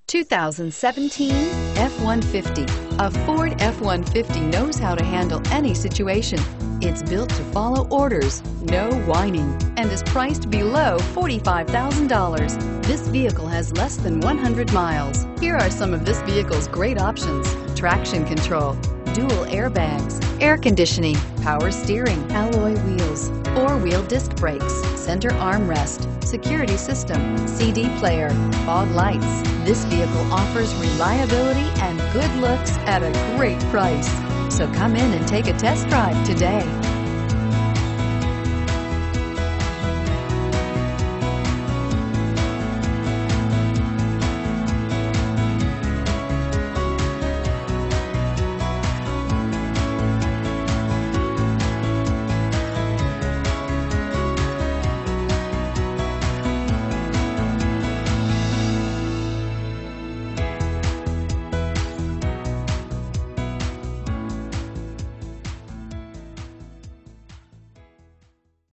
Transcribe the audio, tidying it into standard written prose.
2017 F-150. A Ford F-150 knows how to handle any situation. It's built to follow orders, no whining, and is priced below $45,000. This vehicle has less than 100 miles. Here are some of this vehicle's great options: traction control, dual airbags, air conditioning, power steering, alloy wheels, four-wheel disc brakes, center armrest, security system, CD player, fog lights. This vehicle offers reliability and good looks at a great price. So come in and take a test drive today.